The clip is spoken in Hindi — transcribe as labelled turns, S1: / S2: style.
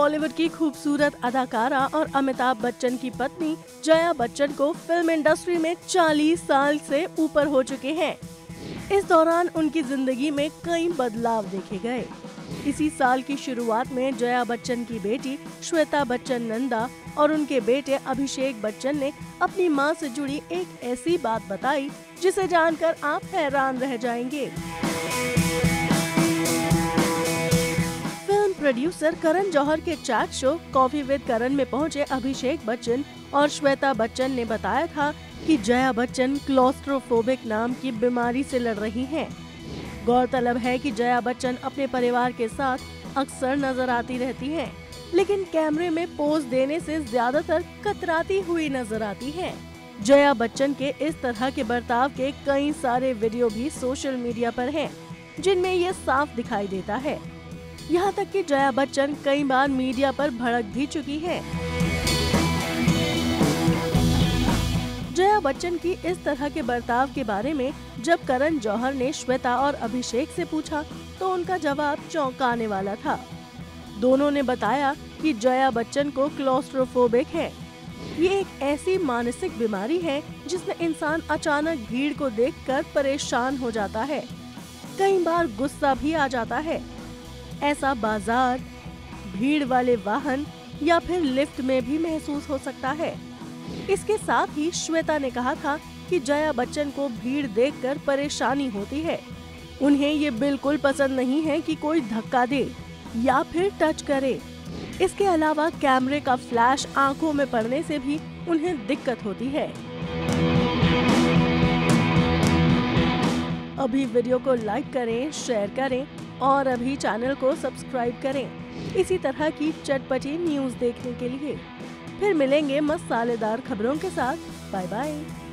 S1: बॉलीवुड की खूबसूरत अदाकारा और अमिताभ बच्चन की पत्नी जया बच्चन को फिल्म इंडस्ट्री में 40 साल से ऊपर हो चुके हैं। इस दौरान उनकी जिंदगी में कई बदलाव देखे गए। इसी साल की शुरुआत में जया बच्चन की बेटी श्वेता बच्चन नंदा और उनके बेटे अभिषेक बच्चन ने अपनी मां से जुड़ी एक ऐसी बात बताई जिसे जानकर आप हैरान रह जाएंगे। फिल्म प्रोड्यूसर करण जौहर के chat show coffee with Karan में पहुंचे अभिषेक बच्चन और श्वेता बच्चन ने बताया था कि जया बच्चन क्लॉस्ट्रोफोबिक नाम की बीमारी से लड़ रही हैं। गौरतलब है कि जया बच्चन अपने परिवार के साथ अक्सर नजर आती रहती हैं, लेकिन कैमरे में पोज देने से ज्यादातर कतराती हुई नजर आती हैं। जया बच्चन के इस तरह के बर्ताव के कई सारे वीडियो भी सोशल मीडिया पर हैं, जिनमें ये साफ दिखाई देता है। यहाँ तक कि जया बच्चन कई बार मीडिया पर भड़क भी चुकी हैं। जया बच्चन की इस तरह के बर्ताव के बारे में जब करण जौहर ने श्वेता और अभिषेक से पूछा तो उनका जवाब चौंकाने वाला था। दोनों ने बताया कि जया बच्चन को क्लॉस्ट्रोफोबिक है। ये एक ऐसी मानसिक बीमारी है जिसमें इंसान अचानक भीड़ को देखकर परेशान हो जाता है। कई बार गुस्सा भी आ जाता है। ऐसा बाजार, भीड़ वाले वाहन या फिर लिफ्ट में भी महसूस हो सकता है। इसके साथ ही श्वेता ने कहा था कि जया बच्चन को भीड़ देखकर परेशानी होती है। उन्हें ये बिल्कुल पसंद नहीं है कि कोई धक्का दे या फिर टच करे। इसके अलावा कैमरे का फ्लैश आंखों में पड़ने से भी उन्हें दिक्कत होती है। अभी वीडियो को लाइक करें, शेयर करें और अभी चैनल को सब्सक्राइब करें इसी तरह की चटपटी न्यूज़ देखने के लिए। फिर मिलेंगे मसालेदार खबरों के साथ। Bye bye.